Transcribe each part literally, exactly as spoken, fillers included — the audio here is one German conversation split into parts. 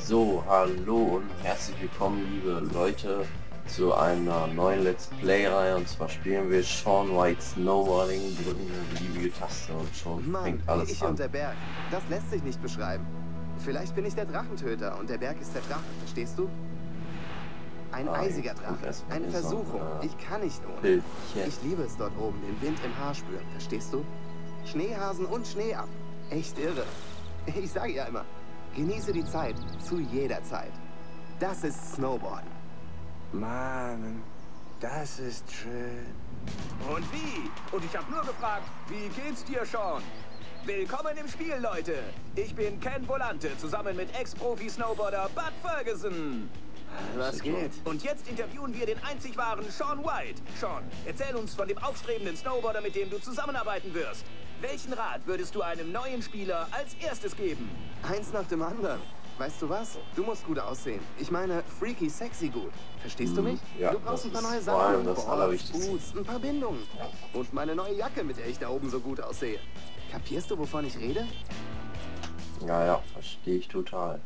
So, hallo und herzlich willkommen, liebe Leute, zu einer neuen Let's Play-Reihe. Und zwar spielen wir Shaun White Snowboarding, drücken eine beliebige Taste und schon Mann, fängt alles ich an. und der Berg. Das lässt sich nicht beschreiben. Vielleicht bin ich der Drachentöter und der Berg ist der Drache, verstehst du? Ein Ah, eisiger jetzt kommt Drache, erstmal eine hier so ein, Versuchung. äh, Ich kann nicht ohne. Bildchen. Ich liebe es dort oben, den Wind im Haar spüren, verstehst du? Schneehasen und Schneeaffen. Echt irre. Ich sage ja immer, genieße die Zeit zu jeder Zeit. Das ist Snowboarden. Mann, das ist schön. Und wie? Und ich habe nur gefragt, wie geht's dir, Shaun? Willkommen im Spiel, Leute. Ich bin Ken Volante, zusammen mit Ex-Profi-Snowboarder Bud Ferguson. Was geht? Und jetzt interviewen wir den einzig wahren Shaun White. Shaun, erzähl uns von dem aufstrebenden Snowboarder, mit dem du zusammenarbeiten wirst. Welchen Rat würdest du einem neuen Spieler als erstes geben? Eins nach dem anderen. Weißt du was? Du musst gut aussehen. Ich meine, freaky sexy gut. Verstehst du mich? Ja, du brauchst das ein paar ist neue vor allem Sachen. das Boards, Allerwichtigste. Boots, ein paar Bindungen. Und meine neue Jacke, mit der ich da oben so gut aussehe. Kapierst du, wovon ich rede? Ja, ja, verstehe ich total.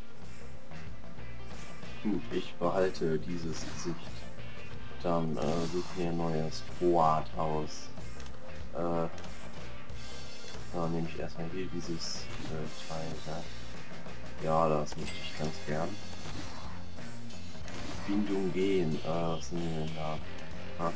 Gut, ich behalte dieses Gesicht. Dann äh, suche mir ein neues Board aus. Äh, dann nehme ich erstmal hier dieses äh, Teil. Ja. ja, das möchte ich ganz gern. Bindung gehen. Äh, was sind die denn da? Ha?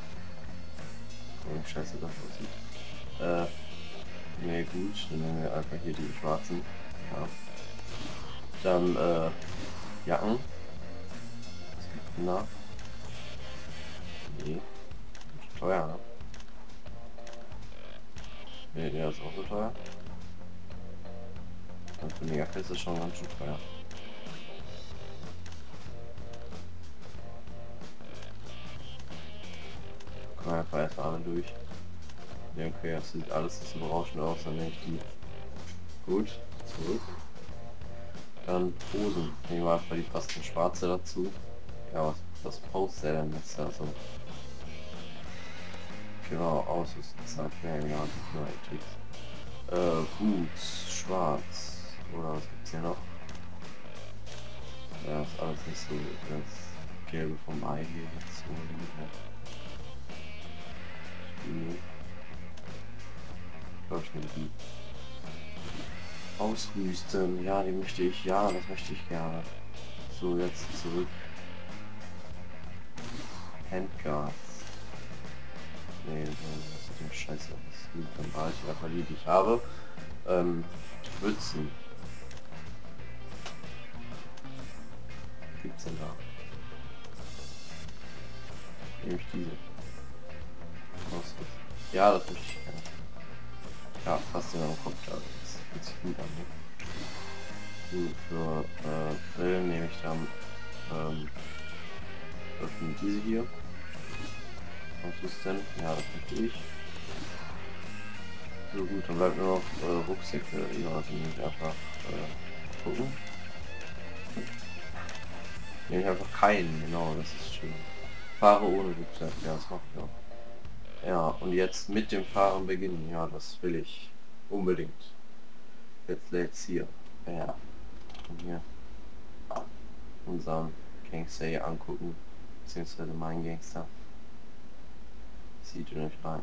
Oh, scheiße, das aussieht. Äh, ne gut, dann nehmen wir einfach hier die schwarzen. Ja. Dann äh, Jacken. Was gibt's denn da? Nee. Nicht teuer, ne? Ne, der ist auch so teuer. Und für eine Jacke ist es schon ganz schön teuer. Kommen wir einfach erstmal alle durch. Ja, okay, das sieht alles so berauschend aus, dann nehme ich die. Gut, zurück. Dann Hosen. Nehmen wir einfach die passende schwarze dazu. Ja, was, was postet er denn jetzt da so? Genau, Ausrüstungszeit, ja, ja, neue Tricks. Äh, Boots, schwarz. Oder was gibt's hier noch? Ja, ist alles nicht so das Gelbe vom Ei hier jetzt unbedingt. Ich glaube, ich nehme die. Ausrüsten, ja, die möchte ich, ja, das möchte ich gerne. So, jetzt zurück. Handguards. Nee, das ist dem Scheiße. Das gut, dann war ich einfach die, die ich habe. Ähm, Mützen. Was gibt's denn da? Nehme ich diese. Ausrüsten. Ja, das möchte ich gerne. Ja, passt in meinem Kopf, ja, das fühlt sich gut an. Ne? Gut, für äh, Brillen nehme ich dann ähm, öffnen diese hier. Was ist denn? Ja, das möchte ich. So gut, dann bleibt nur noch äh, Rucksäcke. Ja, die nehme ich einfach äh, gucken. Nehme ich einfach keinen, genau, das ist schön. Fahre ohne Rucksack, ja, das mache ich auch. Ja, und jetzt mit dem Fahren beginnen. Ja, das will ich unbedingt. Jetzt lädt's hier. Ja. Und hier unseren Gangster hier angucken. Beziehungsweise meinen Gangster. Sieht ihr nicht rein.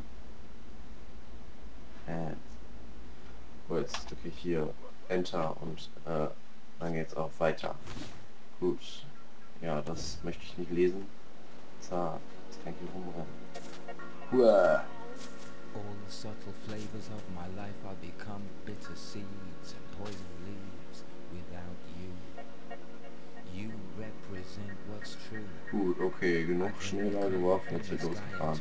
And. Oh, jetzt drücke ich hier Enter und äh, dann geht's auch weiter. Gut. Ja, das möchte ich nicht lesen. Zack, jetzt kann ich hier rumrennen. Uah. All the subtle flavors of my life are become bitter seeds and poison leaves without you. You represent what's true. Gut, okay, genug schneller geworfen, jetzt wird losgefahren.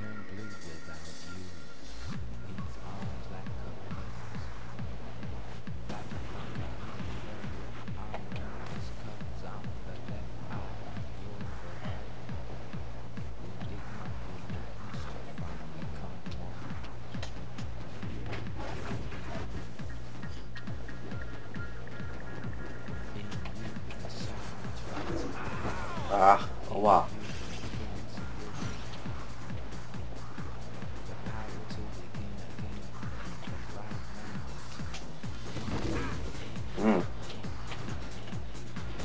Ach, aua. Hm.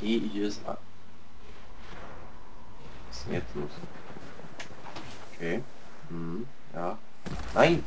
gehe ich es an. Was ist denn jetzt los? Okay. Hm, ja. Nein!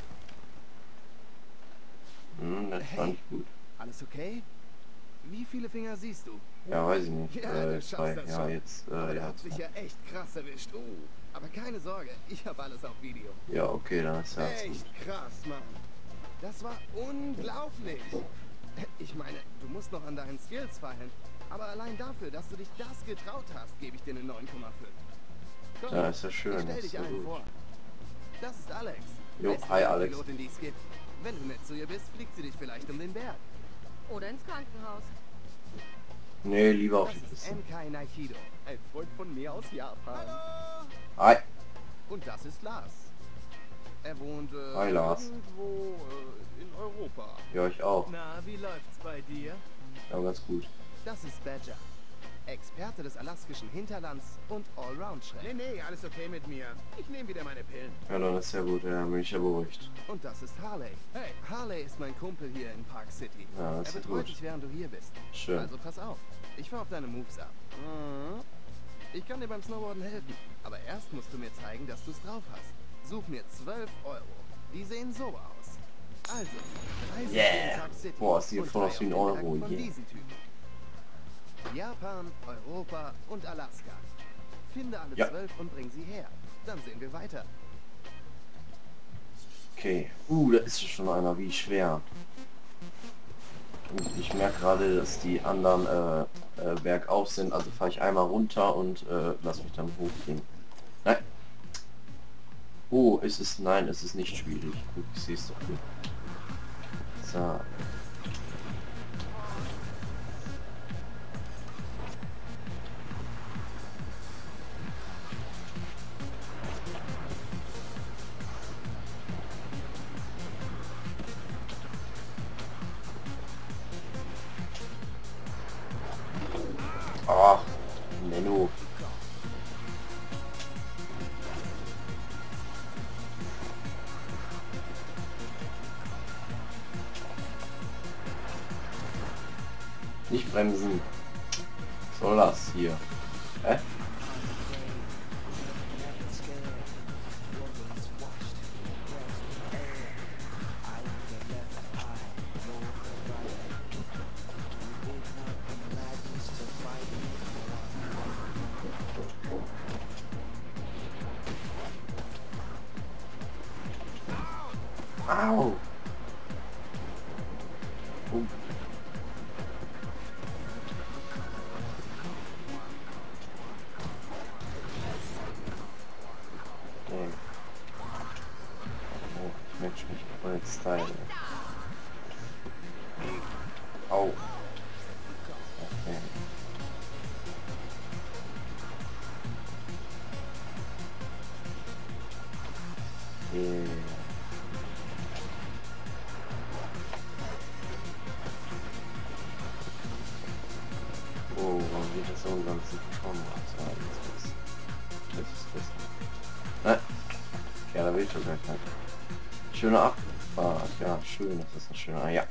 Hm, das war nicht gut. Alles okay? Wie viele Finger siehst du? Ja, weiß ich nicht. Ja, äh, du schaffst zwei. das Ja, schon. jetzt, Aber äh, der ja, hat sich zwei. ja echt krass erwischt. Uh, aber keine Sorge, ich habe alles auf Video. Ja, okay, dann ist ja alles gut. Echt krass, Mann. Das war unglaublich. Ich meine, du musst noch an deinen Skills feilen. Aber allein dafür, dass du dich das getraut hast, gebe ich dir eine neun Komma fünf. Komm, Ja, ist ja schön. ich stell Das ist dich ja einen gut. vor. Das ist Alex. Jo, Beste hi, Alex. Pilotin, die es gibt. Wenn du nett zu ihr bist, fliegt sie dich vielleicht um den Berg. Oder ins Krankenhaus. Nee, lieber auf Das die ist Piste. M K Naikido, ein Freund von mir aus Japan. Hi. Und das ist Lars. Er wohnt äh, Hi, Lars. irgendwo äh, in Europa. Ja, ich auch. Na, wie läuft's bei dir? Ja, ganz gut. Das ist Badger. Experte des alaskischen Hinterlands und Allround-Schreck. Nee, nee, alles okay mit mir. Ich nehme wieder meine Pillen. Ja, dann ist ja gut. Ja, dann bin ich ja beruhigt. Und das ist Harley. Hey. Harley ist mein Kumpel hier in Park City. Ja, das er ist betreut gut. dich, während du hier bist. Schön. Also pass auf. Ich fahr auf deine Moves ab. Mhm. Ich kann dir beim Snowboarden helfen. Aber erst musst du mir zeigen, dass du es drauf hast. Such mir zwölf Euro. Die sehen so aus. Also, reise Yeah. in Park City. Boah, es sieht und voll aus frei wie ein auf den Euro, Berg von yeah. diesen Typen. Japan, Europa und Alaska. Finde alle Ja. zwölf und bring sie her. Dann sehen wir weiter. Okay. Uh, da ist schon einer. Wie schwer. Und ich merke gerade, dass die anderen äh, äh, bergauf sind. Also fahre ich einmal runter und äh, lass mich dann hochgehen. Nein. Oh, ist es... Nein, es ist nicht schwierig. Guck, ich sehe es doch gut. So. Ach, Menno. Nicht bremsen. Was soll das hier? Hä? Au! Oh. Okay. Oh, ich merke schon, ich voll den Style. Au. Okay. Yeah. Oh, warum geht das so langsam schon? Das ist das ist das. Nein. Ja, da will ich doch gleich nicht. Schöne Abfahrt. Ja, schön. Das ist ein schöner. Ja.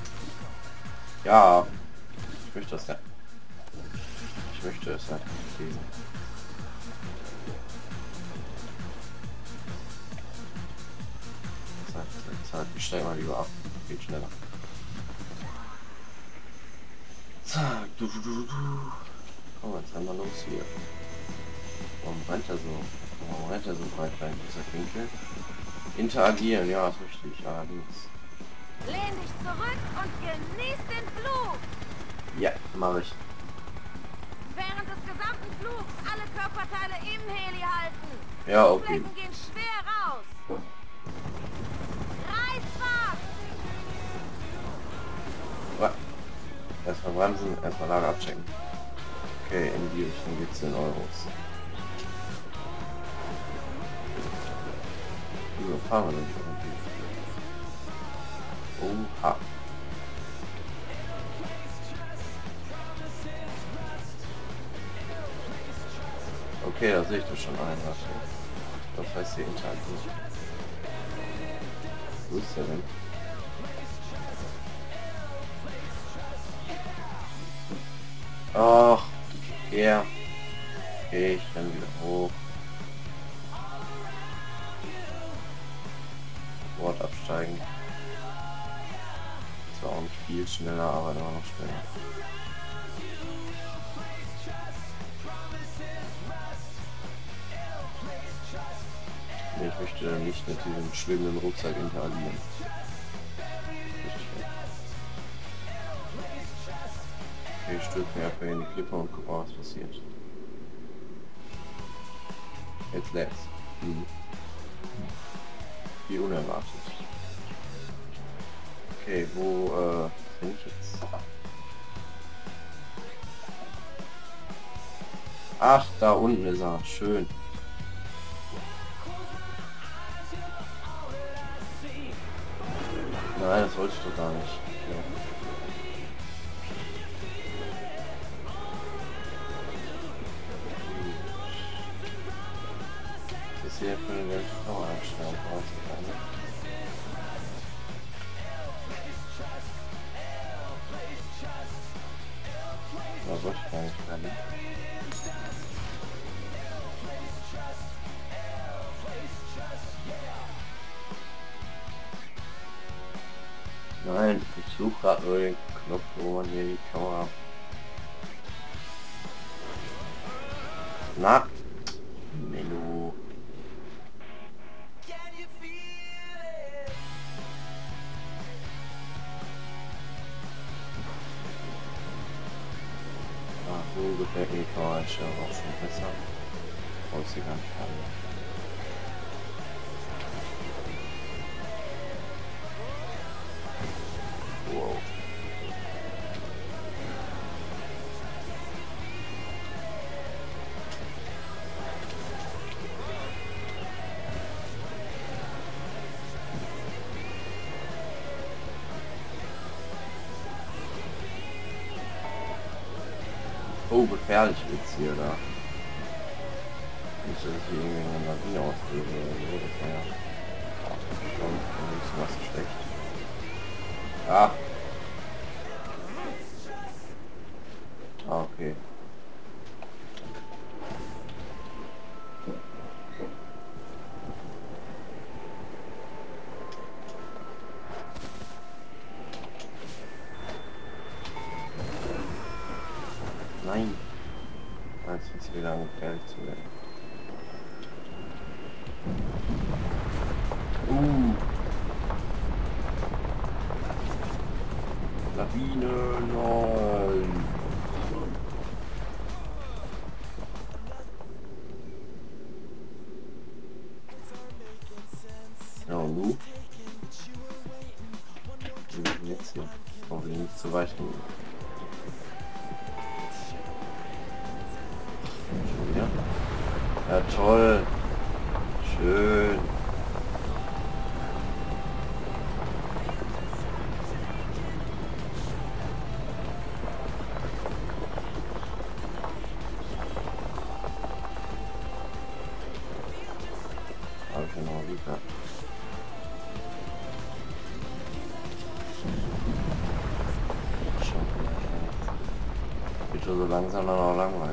Ja. Ich möchte das ja. Ich möchte es halt lesen. Das heißt, das heißt, ich steige mal lieber ab. Geht schneller. Zack, du, du, du, du. Komm, jetzt einmal los hier. Warum rennt er so? Warum rennt er so weit rein, dieser Winkel? Interagieren, ja, ist richtig. Ja, links. Lehn dich zurück und genieß den Flug. Ja, mache ich. Während des gesamten Flugs alle Körperteile im Heli halten. Ja, okay. Flecken gehen schwer raus. Reiß was! Wa- Erstmal bremsen, erstmal Lager abchecken. Okay, in die Richtung geht's zehn Euros. Wie viel fahren wir denn schon? Oha. Okay, da sehe ich das schon ein. Das heißt hier interagieren. Wo ist der denn? Ach, ja. Okay, ich dann wieder hoch. Wort absteigen. Zwar auch nicht viel schneller, aber immer noch schneller. Nee, ich möchte nicht mit diesem schwimmenden Rucksack interagieren. Okay, ich stürze mir einfach in die Klippe und guck mal, was passiert. Jetzt lädt's. Hm. Wie unerwartet. Okay, wo äh, bin ich jetzt? Ach, da unten ist er. Schön. Nein, das wollte ich doch gar nicht. Ja. Das ist hier für den ganzen Power einstellen. Da wollte ich gar nicht rennen. Nein, ich suche gerade nur den Knopf, wo man hier die Kamera... Na! Menü. Ach, so gefällt mir die Kameraeinstellung auch schon besser. Brauchst du gar nicht haben. Wow. Oh, gefährlich wird's hier da. Nicht, dass ich hier irgendwie eine Lawine auslöse oder so. Das wäre schon nicht was schlecht. Ah. Ah, okay. Nein. Jetzt wird es wieder angefährlich zu werden. Uh. Lawine, nein. Ja, und du? Wir müssen jetzt hier. Hoffentlich nicht zu weit hin. Ja. Ja, toll. Schön. Habe ich ja noch nie gehabt. Schon. Wird schon so langsam dann auch langweilig.